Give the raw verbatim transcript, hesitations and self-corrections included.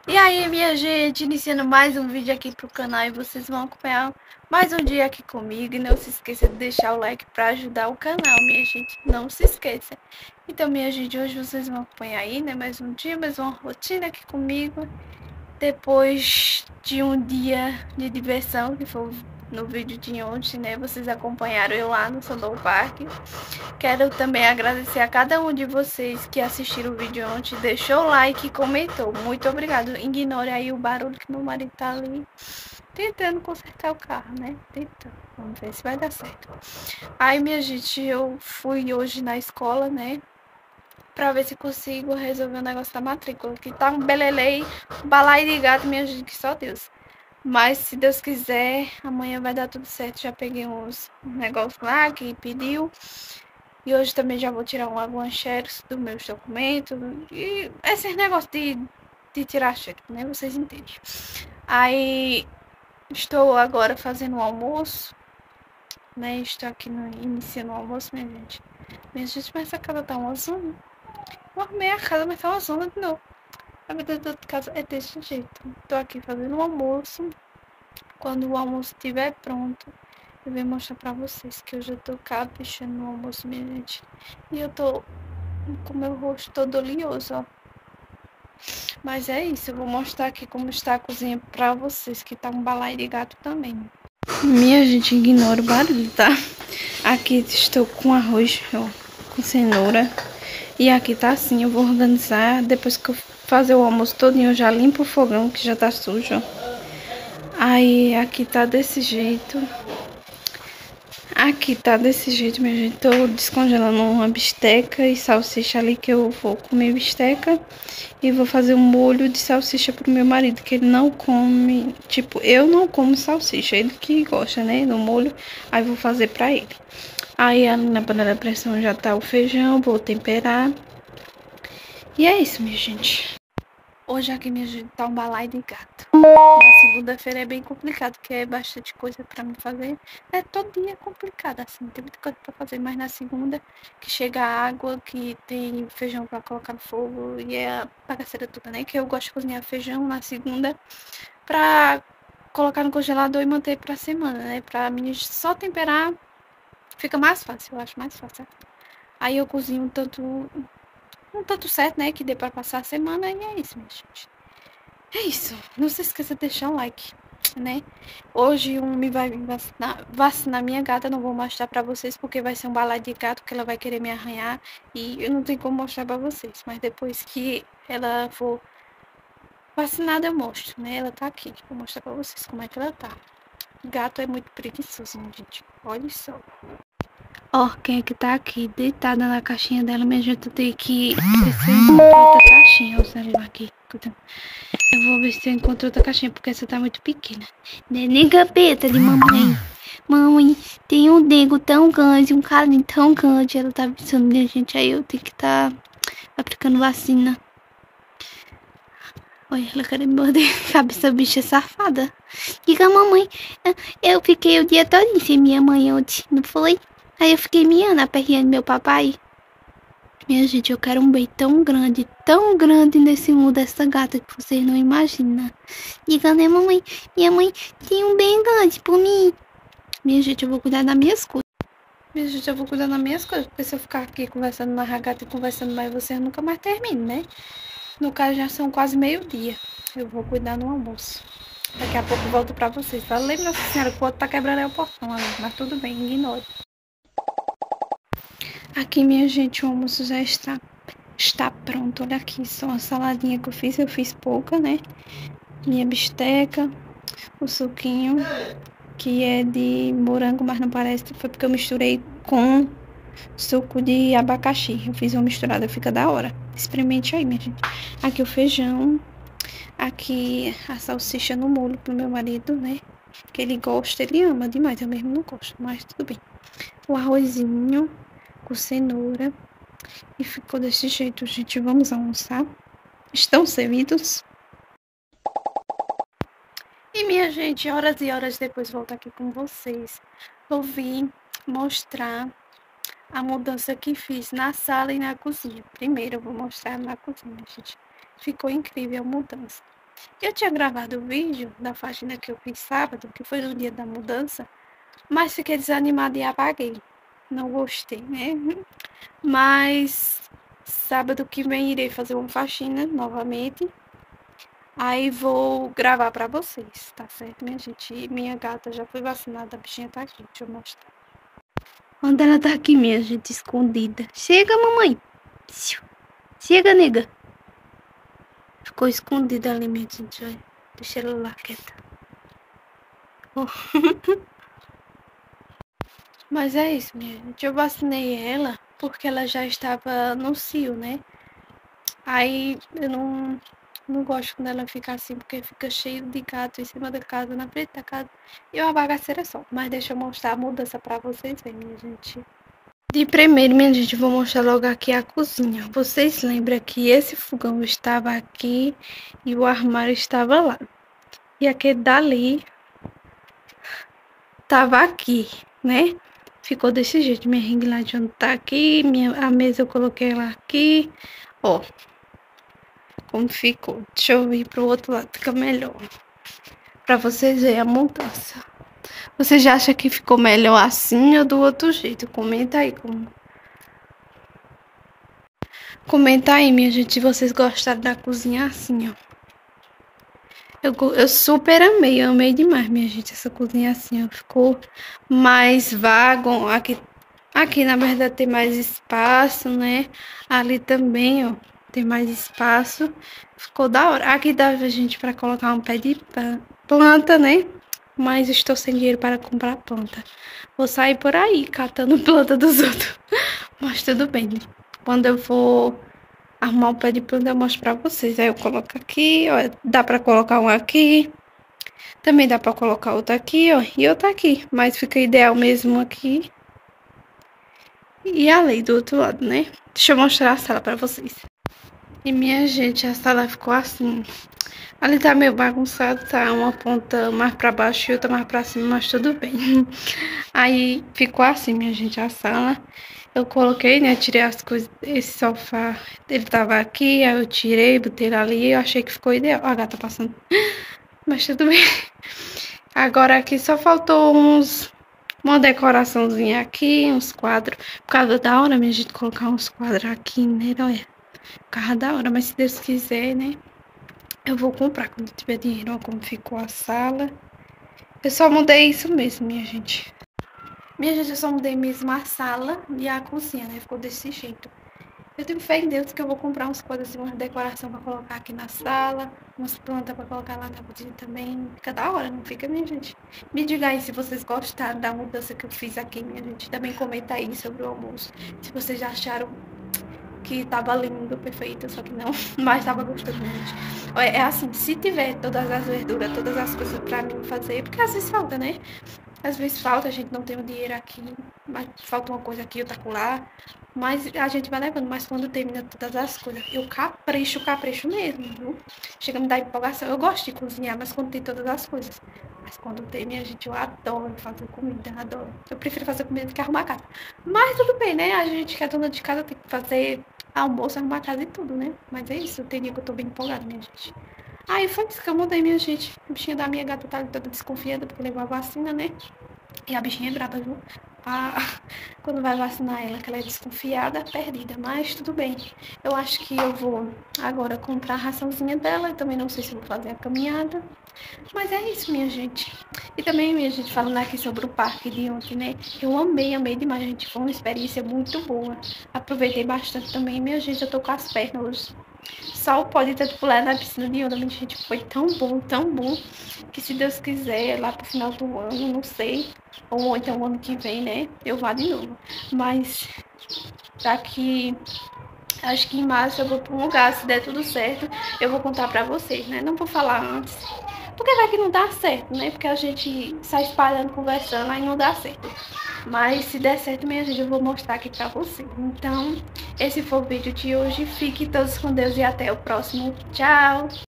E aí, minha gente, iniciando mais um vídeo aqui pro canal e vocês vão acompanhar mais um dia aqui comigo. E não se esqueça de deixar o like para ajudar o canal, minha gente, não se esqueça. Então, minha gente, hoje vocês vão acompanhar aí, né, mais um dia, mais uma rotina aqui comigo. Depois de um dia de diversão, que foi no vídeo de ontem, né, vocês acompanharam eu lá no Sandow Park. Quero também agradecer a cada um de vocês que assistiram o vídeo ontem, deixou o like e comentou. Muito obrigado. Ignore aí o barulho que meu marido tá ali tentando consertar o carro, né? Tentando. Vamos ver se vai dar certo. Aí, minha gente, eu fui hoje na escola, né? Pra ver se consigo resolver o negócio da matrícula. Que tá um belelei, um balaio de gato, minha gente, que só Deus. Mas se Deus quiser, amanhã vai dar tudo certo. Já peguei uns negócios lá que pediu. E hoje também já vou tirar algumas xerox dos meus documentos. E esses negócios de, de tirar xerox, né? Vocês entendem. Aí estou agora fazendo o almoço, né? Estou aqui no, iniciando o almoço, minha gente. Minha gente, mas essa casa tá uma zona. Eu arrumei a casa, mas tá uma zona de novo. A vida da casa é desse jeito. Tô aqui fazendo o almoço. Quando o almoço estiver pronto, eu vou mostrar pra vocês que eu já tô caprichando no almoço, minha gente. E eu tô com meu rosto todo oleoso, ó. Mas é isso, eu vou mostrar aqui como está a cozinha pra vocês, que tá um balaio de gato também. Minha gente, ignora o barulho, tá? Aqui estou com arroz, ó, com cenoura. E aqui tá assim, eu vou organizar. Depois que eu fazer o almoço todinho, eu já limpo o fogão, que já tá sujo, ó. Aí aqui tá desse jeito. Aqui tá desse jeito, minha gente. Tô descongelando uma bisteca e salsicha ali, que eu vou comer bisteca. E vou fazer um molho de salsicha pro meu marido, que ele não come. Tipo, eu não como salsicha, ele que gosta, né, do molho. Aí vou fazer pra ele. Aí ali na panela de pressão já tá o feijão, vou temperar. E é isso, minha gente. Hoje aqui, minha gente, tá um balaio de gato. Na segunda-feira é bem complicado, porque é bastante coisa pra me fazer. É todo dia complicado, assim, tem muita coisa pra fazer. Mas na segunda, que chega a água, que tem feijão pra colocar no fogo, e é a bagaceira toda, né? Que eu gosto de cozinhar feijão na segunda pra colocar no congelador e manter pra semana, né? Pra mim só temperar fica mais fácil, eu acho mais fácil. Aí eu cozinho tanto, um tanto certo, né? Que dê pra passar a semana, e é isso, minha gente. É isso. Não se esqueça de deixar um like, né? Hoje um me vai vacinar, vacinar minha gata. Não vou mostrar pra vocês porque vai ser um balaio de gato que ela vai querer me arranhar. E eu não tenho como mostrar pra vocês. Mas depois que ela for vacinada eu mostro, né? Ela tá aqui. Vou mostrar pra vocês como é que ela tá. Gato é muito preguiçoso, né, gente? Olha só. Ó, quem é que tá aqui deitada na caixinha dela, minha gente? Eu tenho que ver se eu encontro outra caixinha. O celular aqui. Eu vou ver se eu encontro outra caixinha, porque essa tá muito pequena. Neném capeta de mamãe. Mamãe, tem um dengo tão grande, um carinho tão grande. Ela tá avisando, minha gente. Aí eu tenho que tá aplicando vacina. Olha, ela quer me morder. Sabe, essa bicha é safada. Diga, mamãe, eu fiquei o dia todo sem minha mãe ontem, não foi? Aí eu fiquei miando, aperreando meu papai. Minha gente, eu quero um bem tão grande, tão grande nesse mundo dessa gata que vocês não imaginam. Diga, né, mamãe? Minha mãe tem um bem grande por mim. Minha gente, eu vou cuidar das minhas coisas. Minha gente, eu vou cuidar das minhas coisas, porque se eu ficar aqui conversando mais a gata e conversando mais vocês, nunca mais termino, né? No caso, já são quase meio-dia. Eu vou cuidar no almoço. Daqui a pouco eu volto pra vocês. Falei, nossa senhora, que o outro tá quebrando aí o portão ali, mas tudo bem, ignore. Aqui, minha gente, o almoço já está, está pronto. Olha aqui, só uma saladinha que eu fiz. Eu fiz pouca, né? Minha bisteca, o suquinho, que é de morango, mas não parece. Foi porque eu misturei com suco de abacaxi. Eu fiz uma misturada, fica da hora. Experimente aí, minha gente. Aqui o feijão. Aqui a salsicha no molho pro meu marido, né? Que ele gosta, ele ama demais. Eu mesmo não gosto, mas tudo bem. O arrozinho com cenoura. E ficou desse jeito, gente. Vamos almoçar. Estão servidos? E minha gente, horas e horas depois volto aqui com vocês. Vou vir mostrar a mudança que fiz na sala e na cozinha. Primeiro eu vou mostrar na cozinha, gente. Ficou incrível a mudança. Eu tinha gravado o vídeo da faxina que eu fiz sábado, que foi no dia da mudança, mas fiquei desanimada e apaguei. Não gostei, né? Mas sábado que vem irei fazer uma faxina novamente. Aí vou gravar pra vocês, tá certo, minha gente? E minha gata já foi vacinada, a bichinha tá aqui, deixa eu mostrar. Onde ela tá aqui, minha gente, escondida. Chega, mamãe. Chega, nega. Ficou escondida ali, minha gente, olha. Deixa ela lá quieta. Oh. Mas é isso, minha gente. Eu vacinei ela porque ela já estava no cio, né? Aí eu não, não gosto quando ela fica assim, porque fica cheio de gato em cima da casa, na frente da casa. E uma bagaceira só. Mas deixa eu mostrar a mudança pra vocês verem, minha gente. De primeiro, minha gente, vou mostrar logo aqui a cozinha. Vocês lembram que esse fogão estava aqui e o armário estava lá. E aquele dali estava aqui, né? Ficou desse jeito. Minha ring light tá aqui, minha, a mesa eu coloquei ela aqui. Ó, como ficou. Deixa eu ir pro outro lado, fica melhor. Pra vocês verem a mudança. Você já acha que ficou melhor assim ou do outro jeito? Comenta aí como. Comenta aí, minha gente, se vocês gostaram da cozinha assim, ó. Eu, eu super amei, eu amei demais, minha gente, essa cozinha assim, ó. Ficou mais vago. Aqui, aqui, na verdade, tem mais espaço, né? Ali também, ó, tem mais espaço. Ficou da hora. Aqui dá a gente pra colocar um pé de planta, né? Mas estou sem dinheiro para comprar planta. Vou sair por aí catando planta dos outros. Mas tudo bem, né? Quando eu for arrumar o pé de planta, eu mostro pra vocês. Aí eu coloco aqui, ó. Dá pra colocar um aqui. Também dá pra colocar outro aqui, ó. E outro aqui. Mas fica ideal mesmo aqui. E ali do outro lado, né? Deixa eu mostrar a sala pra vocês. E minha gente, a sala ficou assim. Ali tá meio bagunçado, tá uma ponta mais pra baixo e outra mais pra cima, mas tudo bem. Aí ficou assim, minha gente, a sala. Eu coloquei, né, tirei as coisas, esse sofá, ele tava aqui, aí eu tirei, botei ele ali, eu achei que ficou ideal. Ó, a gata passando, mas tudo bem. Agora aqui só faltou uns, uma decoraçãozinha aqui, uns quadros. Por causa da hora, minha gente, colocar uns quadros aqui, né, olha. Por causa da hora, mas se Deus quiser, né, eu vou comprar quando tiver dinheiro. Ó, como ficou a sala. Eu só mudei isso mesmo, minha gente. Minha gente, eu só mudei mesmo a sala e a cozinha, né? Ficou desse jeito. Eu tenho fé em Deus que eu vou comprar umas coisas assim, uma decoração pra colocar aqui na sala. Umas plantas pra colocar lá na cozinha também. Fica da hora, não fica, minha gente? Me diga aí se vocês gostaram da mudança que eu fiz aqui, minha gente. Também comenta aí sobre o almoço. Se vocês já acharam que tava lindo, perfeito, só que não, mas tava gostando muito. É assim, se tiver todas as verduras, todas as coisas pra mim fazer, porque às vezes falta, né? Às vezes falta, a gente não tem o dinheiro aqui, mas falta uma coisa aqui, outra lá. Mas a gente vai levando, mas quando termina todas as coisas, eu capricho, capricho mesmo, viu? Chega a me dar empolgação. Eu gosto de cozinhar, mas quando tem todas as coisas. Mas quando tem, minha gente, eu adoro fazer comida, adoro. Eu prefiro fazer comida do que arrumar a casa. Mas tudo bem, né? A gente que é dona de casa tem que fazer almoço, arrumar a casa e tudo, né? Mas é isso, tem dia que eu tô bem empolgada, minha gente. Aí foi isso que eu mudei, minha gente. A bichinha da minha gata tá toda desconfiada porque levou a vacina, né? E a bichinha é braba, viu? Ah, quando vai vacinar ela, que ela é desconfiada, perdida. Mas tudo bem. Eu acho que eu vou agora comprar a raçãozinha dela. E também não sei se vou fazer a caminhada. Mas é isso, minha gente. E também, minha gente, falando aqui sobre o parque de ontem, né? Eu amei, amei demais, gente. Foi uma experiência muito boa. Aproveitei bastante também. Minha gente, eu tô com as pernas hoje. Só o pó de tanto pular na piscina de onda, minha gente, foi tão bom, tão bom, que se Deus quiser, lá pro final do ano, não sei, ou então o ano que vem, né, eu vá de novo. Mas daqui, acho que em março eu vou pra um lugar, se der tudo certo, eu vou contar pra vocês, né, não vou falar antes, porque vai que não dá certo, né, porque a gente sai espalhando, conversando, aí não dá certo. Mas se der certo, minha gente, eu vou mostrar aqui pra vocês. Então, esse foi o vídeo de hoje. Fiquem todos com Deus e até o próximo. Tchau!